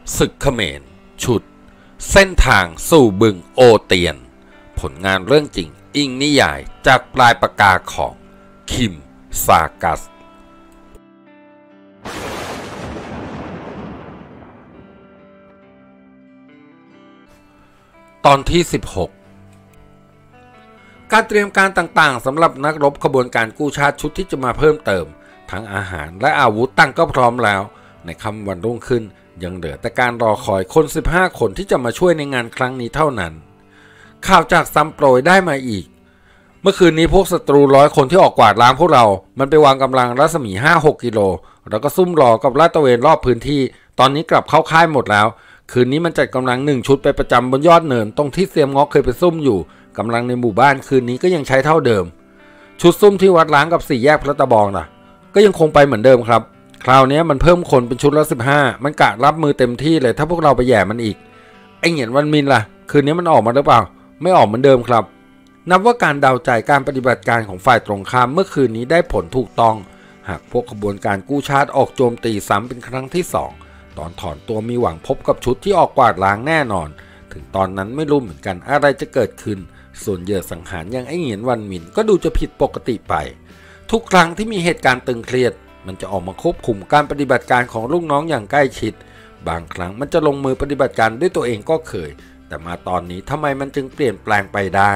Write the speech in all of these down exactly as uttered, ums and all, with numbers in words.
ศึกเขมรฉุดเส้นทางสู่บึงโอเตียนผลงานเรื่องจริงอิงนิยายจากปลายปากกาของคิมซากัสตอนที่สิบหกการเตรียมการต่างๆสำหรับนักรบขบวนการกู้ชาติชุดที่จะมาเพิ่มเติมทั้งอาหารและอาวุธตั้งก็พร้อมแล้วในค่ำวันรุ่งขึ้นยังเหลือแต่การรอคอยคนสิบห้าคนที่จะมาช่วยในงานครั้งนี้เท่านั้นข่าวจากซัมโปรยได้มาอีกเมื่อคืนนี้พวกศัตรูร้อยคนที่ออกกวาดล้างพวกเรามันไปวางกำลังรัศมี ห้าหก กิโลแล้วก็ซุ่มรอกับลาดตระเวนรอบพื้นที่ตอนนี้กลับเข้าค่ายหมดแล้วคืนนี้มันจัดกำลังหนึ่งชุดไปประจำบนยอดเนินตรงที่เซียมงอกเคยไปซุ่มอยู่กำลังในหมู่บ้านคืนนี้ก็ยังใช้เท่าเดิมชุดซุ่มที่วัดล้างกับสี่แยกพระตะบองล่ะก็ยังคงไปเหมือนเดิมครับคราวนี้มันเพิ่มคนเป็นชุดละสิบห้ามันกะรับมือเต็มที่เลยถ้าพวกเราไปแย่มันอีกไอเหงียนวันมินล่ะคืนนี้มันออกมาหรือเปล่าไม่ออกเหมือนเดิมครับนับว่าการเดาใจการปฏิบัติการของฝ่ายตรงข้ามเมื่อคืนนี้ได้ผลถูกต้องหากพวกขบวนการกู้ชาติออกโจมตีซ้ำเป็นครั้งที่สองตอนถอนตัวมีหวังพบกับชุดที่ออกกวาดล้างแน่นอนถึงตอนนั้นไม่รู้เหมือนกันอะไรจะเกิดขึ้นส่วนเหยื่อสังหารอย่างไอเหงียนวันมินก็ดูจะผิดปกติไปทุกครั้งที่มีเหตุการณ์ตึงเครียดมันจะออกมาควบคุมการปฏิบัติการของลูกน้องอย่างใกล้ชิดบางครั้งมันจะลงมือปฏิบัติการด้วยตัวเองก็เคยแต่มาตอนนี้ทำไมมันจึงเปลี่ยนแปลงไปได้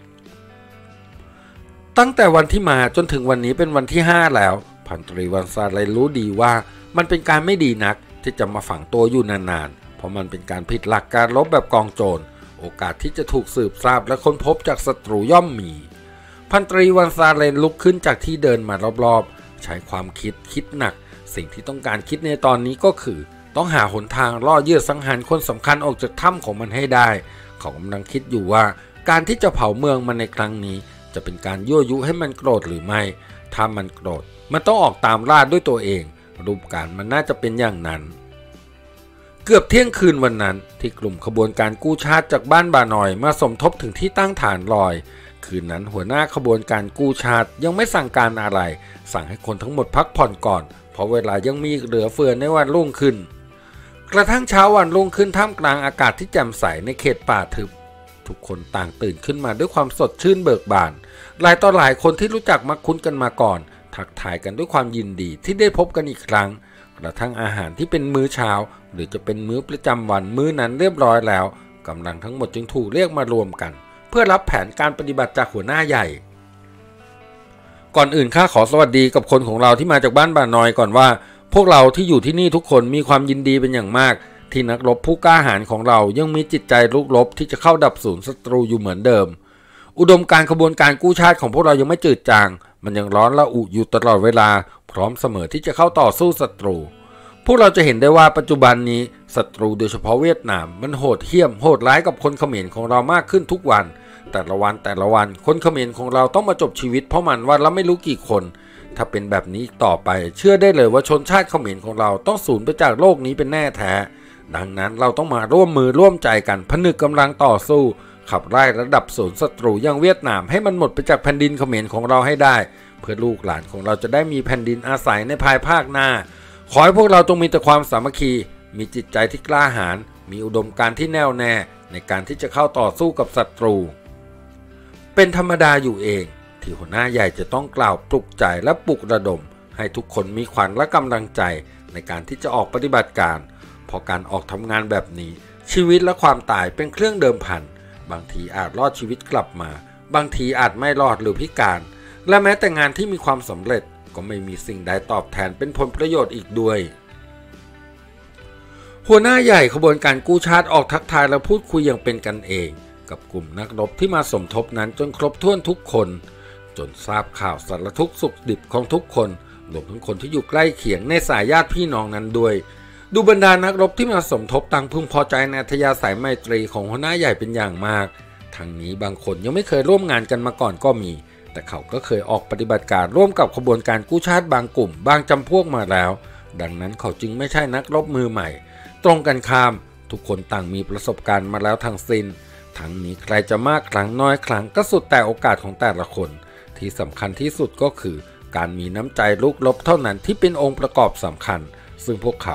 ตั้งแต่วันที่มาจนถึงวันนี้เป็นวันที่ห้าแล้วพันตรีวันซาเลยรู้ดีว่ามันเป็นการไม่ดีนักที่จะมาฝังตัวอยู่นานๆเพราะมันเป็นการผิดหลักการรบแบบกองโจรโอกาสที่จะถูกสืบทราบและค้นพบจากศัตรูย่อมมีพันตรีวันซาเลนลุกขึ้นจากที่เดินมารอบๆใช้ความคิดคิดหนักสิ่งที่ต้องการคิดในตอนนี้ก็คือต้องหาหนทางล่อเหยื่อสังหารคนสำคัญออกจากถ้ำของมันให้ได้เขากำลังคิดอยู่ว่าการที่จะเผาเมืองมันในครั้งนี้จะเป็นการยั่วยุให้มันโกรธหรือไม่ถ้ามันโกรธมันต้องออกตามล่าด้วยตัวเองรูปการมันน่าจะเป็นอย่างนั้นเกือบเที่ยงคืนวันนั้นที่กลุ่มขบวนการกู้ชาติจากบ้านบาหน่อยมาสมทบถึงที่ตั้งฐานลอยคืนนั้นหัวหน้าขบวนการกู้ชาติยังไม่สั่งการอะไรสั่งให้คนทั้งหมดพักผ่อนก่อนเพราะเวลายังมีเหลือเฟือในวันรุ่งขึ้นกระทั่งเช้าวันรุ่งขึ้นท่ามกลางอากาศที่แจ่มใสในเขตป่าทึบทุกคนต่างตื่นขึ้นมาด้วยความสดชื่นเบิกบานหลายต่อหลายคนที่รู้จักมักคุ้นกันมาก่อนทักทายกันด้วยความยินดีที่ได้พบกันอีกครั้งกระทั่งอาหารที่เป็นมื้อเช้าหรือจะเป็นมื้อประจำวันมื้อนั้นเรียบร้อยแล้วกำลังทั้งหมดจึงถูกเรียกมารวมกันเพื่อรับแผนการปฏิบัติจากหัวหน้าใหญ่ก่อนอื่นข้าขอสวัสดีกับคนของเราที่มาจากบ้านบานอยก่อนว่าพวกเราที่อยู่ที่นี่ทุกคนมีความยินดีเป็นอย่างมากที่นักรบผู้กล้าหาญของเรายังมีจิตใจลุกรบที่จะเข้าดับศูนย์ศัตรูอยู่เหมือนเดิมอุดมการขบวนการกู้ชาติของพวกเรายังไม่จืดจางมันยังร้อนระอุอยู่ตลอดเวลาพร้อมเสมอที่จะเข้าต่อสู้ศัตรูพวกเราจะเห็นได้ว่าปัจจุบันนี้ศัตรูโดยเฉพาะเวียดนามมันโหดเหี้ยมโหดร้ายกับคนเขมรของเรามากขึ้นทุกวันแต่ละวันแต่ละวันคนเขมรของเราต้องมาจบชีวิตเพราะมันวันละไม่รู้กี่คนถ้าเป็นแบบนี้ต่อไปเชื่อได้เลยว่าชนชาติเขมรของเราต้องสูญไปจากโลกนี้เป็นแน่แท้ดังนั้นเราต้องมาร่วมมือร่วมใจกันผนึกกำลังต่อสู้ขับไล่ระดับศูนย์ศัตรูอย่างเวียดนามให้มันหมดไปจากแผ่นดินเขมรของเราให้ได้เพื่อลูกหลานของเราจะได้มีแผ่นดินอาศัยในภายภาคหน้าขอให้พวกเราจงมีแต่ความสามัคคีมีจิตใจที่กล้าหาญมีอุดมการณ์ที่แน่วแน่ในการที่จะเข้าต่อสู้กับศัตรูเป็นธรรมดาอยู่เองที่หัวหน้าใหญ่จะต้องกล่าวปลุกใจและปลุกระดมให้ทุกคนมีขวัญและกำลังใจในการที่จะออกปฏิบัติการเพราะการออกทำงานแบบนี้ชีวิตและความตายเป็นเครื่องเดิมพันบางทีอาจรอดชีวิตกลับมาบางทีอาจไม่รอดหรือพิการและแม้แต่งานที่มีความสำเร็จก็ไม่มีสิ่งใดตอบแทนเป็นผลประโยชน์อีกด้วยหัวหน้าใหญ่ขบวนการกู้ชาติออกทักทายและพูดคุยอย่างเป็นกันเองกับกลุ่มนักรบที่มาสมทบนั้นจนครบถ้วนทุกคนจนทราบข่าวสารทุกข์สุขดิบของทุกคนรวมทั้งคนที่อยู่ใกล้เคียงในสายญาติพี่น้องนั้นด้วยดูบรรดานักรบที่มาสมทบต่างพึงพอใจในอัธยาศัยไมตรีของหัวหน้าใหญ่เป็นอย่างมากทั้งนี้บางคนยังไม่เคยร่วมงานกันมาก่อนก็มีแต่เขาก็เคยออกปฏิบัติการร่วมกับขบวนการกู้ชาติบางกลุ่มบางจำพวกมาแล้วดังนั้นเขาจึงไม่ใช่นักรบมือใหม่ตรงกันข้ามทุกคนต่างมีประสบการณ์มาแล้วทั้งสิ้นทั้งนี้ใครจะมากครั้งน้อยครั้งก็สุดแต่โอกาสของแต่ละคนที่สำคัญที่สุดก็คือการมีน้ำใจลุกรบเท่านั้นที่เป็นองค์ประกอบสำคัญซึ่งพวกเขา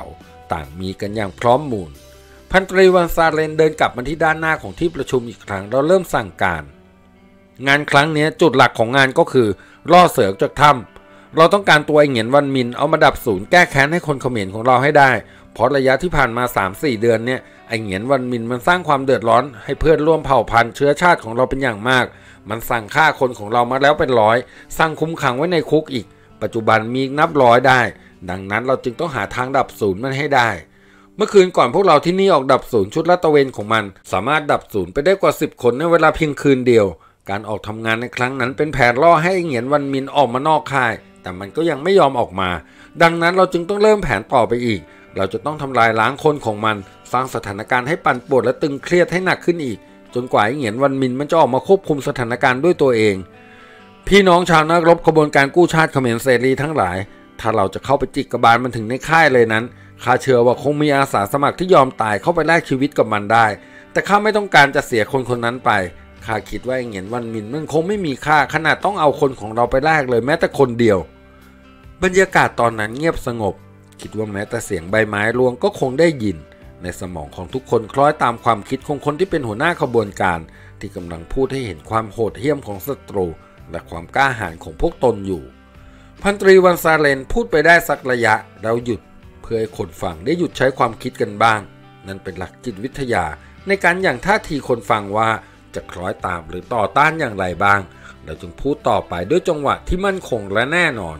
ต่างมีกันอย่างพร้อมมูลพันตรีวันซาเลนเดินกลับมาที่ด้านหน้าของที่ประชุมอีกครั้งเราเริ่มสั่งการงานครั้งนี้จุดหลักของงานก็คือล่อเสือจากถ้ำเราต้องการตัวไอเหงียนวันมินเอามาดับศูนย์แก้แค้นให้คนเขมรของเราให้ได้เพราะระยะที่ผ่านมา สามถึงสี่ เดือนเนี่ยไอเหงียนวันมินมันสร้างความเดือดร้อนให้เพื่อนร่วมเผ่าพันธุ์เชื้อชาติของเราเป็นอย่างมากมันสั่งฆ่าคนของเรามาแล้วเป็นร้อยสั่งคุมขังไว้ในคุกอีกปัจจุบันมีนับร้อยได้ดังนั้นเราจึงต้องหาทางดับศูนย์มันให้ได้เมื่อคืนก่อนพวกเราที่นี่ออกดับศูนย์ชุดลาดตระเวนของมันสามารถดับศูนย์ไปได้กว่าสิบคนในเวลาเพียงคืนเดียวการออกทำงานในครั้งนั้นเป็นแผนล่อให้เหงียนวันมินออกมานอกค่ายแต่มันก็ยังไม่ยอมออกมาดังนั้นเราจึงต้องเริ่มแผนต่อไปอีกเราจะต้องทำลายล้างคนของมันสร้างสถานการณ์ให้ปั่นป่วนและตึงเครียดให้หนักขึ้นอีกจนกว่าเหงียนวันมินมันจะออกมาควบคุมสถานการณ์ด้วยตัวเองพี่น้องชาวนักรบขบวนการกู้ชาติเขมรเสรีทั้งหลายถ้าเราจะเข้าไปจิกกระบาลมันถึงในค่ายเลยนั้นข้าเชื่อว่าคงมีอาสาสมัครที่ยอมตายเข้าไปแลกชีวิตกับมันได้แต่ข้าไม่ต้องการจะเสียคนคนนั้นไปข้าคิดว่าเหงียนวันมินมันคงไม่มีค่าขนาดต้องเอาคนของเราไปแลกเลยแม้แต่คนเดียวบรรยากาศตอนนั้นเงียบสงบคิดว่าแม้แต่เสียงใบไม้ร่วงก็คงได้ยินในสมองของทุกคนคล้อยตามความคิดของคนที่เป็นหัวหน้าขบวนการที่กำลังพูดให้เห็นความโหดเหี้ยมของศัตรูและความกล้าหาญของพวกตนอยู่พันตรีวันซาเลนพูดไปได้สักระยะแล้วหยุดเพื่อให้คนฟังได้หยุดใช้ความคิดกันบ้างนั่นเป็นหลักจิตวิทยาในการอย่างท่าทีคนฟังว่าจะคล้อยตามหรือต่อต้านอย่างไรบ้างเราจึงพูดต่อไปด้วยจังหวะที่มั่นคงและแน่นอน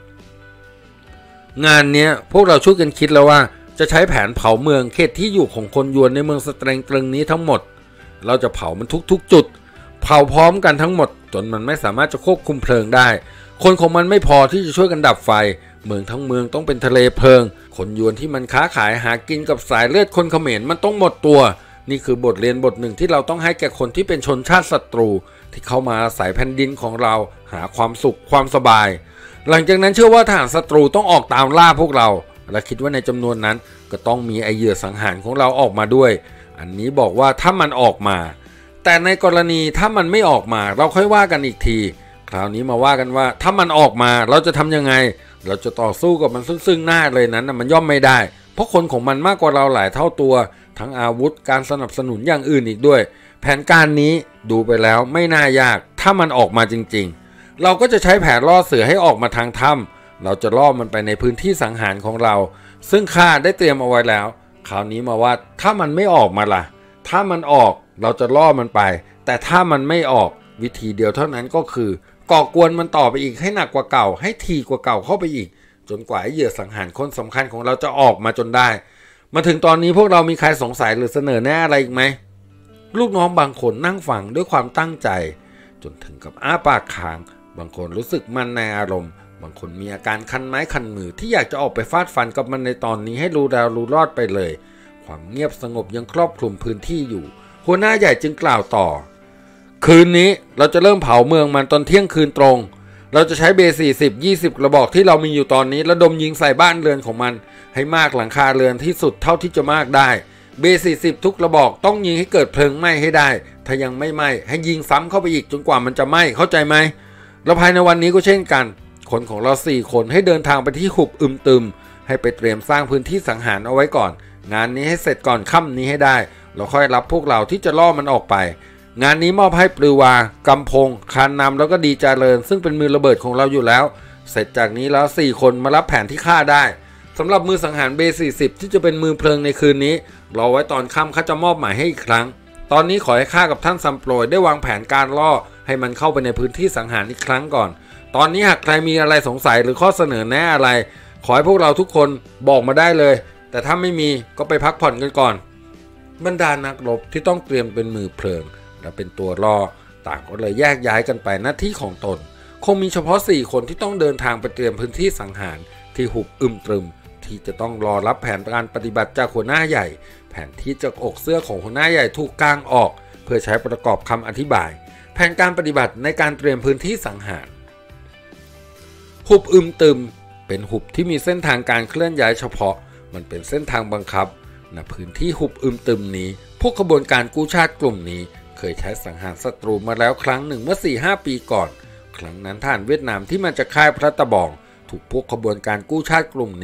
งานนี้พวกเราช่วยกันคิดแล้วว่าจะใช้แผนเผาเมืองเขตที่อยู่ของคนยวนในเมืองสเตรงตรึงนี้ทั้งหมดเราจะเผามันทุกๆจุดเผาพร้อมกันทั้งหมดจนมันไม่สามารถจะควบคุมเพลิงได้คนของมันไม่พอที่จะช่วยกันดับไฟเมืองทั้งเมืองต้องเป็นทะเลเพลิงคนยวนที่มันค้าขายหากินกับสายเลือดคนเขมรมันต้องหมดตัวนี่คือบทเรียนบทหนึ่งที่เราต้องให้แก่คนที่เป็นชนชาติศัตรูที่เข้ามาอาศัยแผ่นดินของเราหาความสุขความสบายหลังจากนั้นเชื่อว่าทหารศัตรูต้องออกตามล่าพวกเราและคิดว่าในจำนวนนั้นก็ต้องมีไอเหยื่อสังหารของเราออกมาด้วยอันนี้บอกว่าถ้ามันออกมาแต่ในกรณีถ้ามันไม่ออกมาเราค่อยว่ากันอีกทีคราวนี้มาว่ากันว่าถ้ามันออกมาเราจะทำยังไงเราจะต่อสู้กับมันซึ่งๆหน้าเลยนั้นมันย่อมไม่ได้เพราะคนของมันมากกว่าเราหลายเท่าตัวทั้งอาวุธการสนับสนุนอย่างอื่นอีกด้วยแผนการนี้ดูไปแล้วไม่น่ายากถ้ามันออกมาจริงๆเราก็จะใช้แผนล่อเสือให้ออกมาทางถ้ำเราจะล่อมันไปในพื้นที่สังหารของเราซึ่งข้าได้เตรียมเอาไว้แล้วคราวนี้มาว่าถ้ามันไม่ออกมาล่ะถ้ามันออกเราจะล่อมันไปแต่ถ้ามันไม่ออกวิธีเดียวเท่านั้นก็คือก่อกวนมันต่อไปอีกให้หนักกว่าเก่าให้ทีกว่าเก่าเข้าไปอีกจนกว่าเหยื่อสังหารคนสำคัญของเราจะออกมาจนได้มาถึงตอนนี้พวกเรามีใครสงสัยหรือเสนอแนะอะไรอีกไหมลูกน้องบางคนนั่งฟังด้วยความตั้งใจจนถึงกับอ้าปากค้างบางคนรู้สึกมันในอารมณ์บางคนมีอาการคันไม้คันมือที่อยากจะออกไปฟาดฟันกับมันในตอนนี้ให้รู้ดาวรู้รอดไปเลยความเงียบสงบยังครอบคลุมพื้นที่อยู่หัวหน้าใหญ่จึงกล่าวต่อคืนนี้เราจะเริ่มเผาเมืองมันตอนเที่ยงคืนตรงเราจะใช้เบสี่สิบ ยี่สิบกระบอกที่เรามีอยู่ตอนนี้ระดมยิงใส่บ้านเรือนของมันให้มากหลังคาเรือนที่สุดเท่าที่จะมากได้เบสี่สิบทุกกระบอกต้องยิงให้เกิดเพลิงไหม้ให้ได้ถ้ายังไม่ไหม้ให้ยิงซ้ำเข้าไปอีกจนกว่ามันจะไหม้เข้าใจไหมแล้วภายในวันนี้ก็เช่นกันคนของเราสี่คนให้เดินทางไปที่หุบอึมตึมให้ไปเตรียมสร้างพื้นที่สังหารเอาไว้ก่อนงานนี้ให้เสร็จก่อนค่ำนี้ให้ได้เราค่อยรับพวกเราที่จะล่อมันออกไปงานนี้มอบให้ปลือวากำพงคานนำแล้วก็ดีเจริญซึ่งเป็นมือระเบิดของเราอยู่แล้วเสร็จจากนี้แล้วสี่คนมารับแผนที่ฆ่าได้สำหรับมือสังหารเบสี่สิบที่จะเป็นมือเพลิงในคืนนี้รอไว้ตอนค่ำข้าจะมอบหมายให้อีกครั้งตอนนี้ขอให้ข้ากับท่านซัมโปรยได้วางแผนการล่อให้มันเข้าไปในพื้นที่สังหารอีกครั้งก่อนตอนนี้หากใครมีอะไรสงสัยหรือข้อเสนอแนะอะไรขอให้พวกเราทุกคนบอกมาได้เลยแต่ถ้าไม่มีก็ไปพักผ่อนกันก่อนบรรดานักรบที่ต้องเตรียมเป็นมือเพลิงและเป็นตัวล่อต่างก็เลยแยกย้ายกันไปหน้าที่ของตนคงมีเฉพาะสี่คนที่ต้องเดินทางไปเตรียมพื้นที่สังหารที่หุบอึมตรึมที่จะต้องรอรับแผนการปฏิบัติจากหัวหน้าใหญ่แผนที่จากอกเสื้อของหัวหน้าใหญ่ถูกกางออกเพื่อใช้ประกอบคำอธิบายแผนการปฏิบัติในการเตรียมพื้นที่สังหารหุบอึมตึมเป็นหุบที่มีเส้นทางการเคลื่อนย้ายเฉพาะมันเป็นเส้นทางบังคับณพื้นที่หุบอึมตึมนี้พวกขบวนการกู้ชาติกลุ่มนี้เคยใช้สังหารศัตรูมาแล้วครั้งหนึ่งเมื่อ สี่ห้า ปีก่อนครั้งนั้นทหารเวียดนามที่มาจากค่ายพระตะบองถูกพวกขบวนการกู้ชาติกลุ่มนี้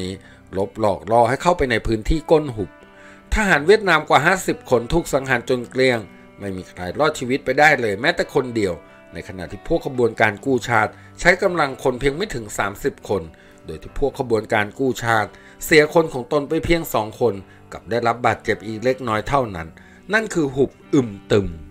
ลบหลอกล่อให้เข้าไปในพื้นที่ก้นหุบทหารเวียดนามกว่าห้าสิบคนถูกสังหารจนเกลี้ยงไม่มีใครรอดชีวิตไปได้เลยแม้แต่คนเดียวในขณะที่พวกขบวนการกู้ชาติใช้กำลังคนเพียงไม่ถึงสามสิบคนโดยที่พวกขบวนการกู้ชาติเสียคนของตนไปเพียงสองคนกับได้รับบาดเจ็บอีกเล็กน้อยเท่านั้นนั่นคือหุบอึมตึม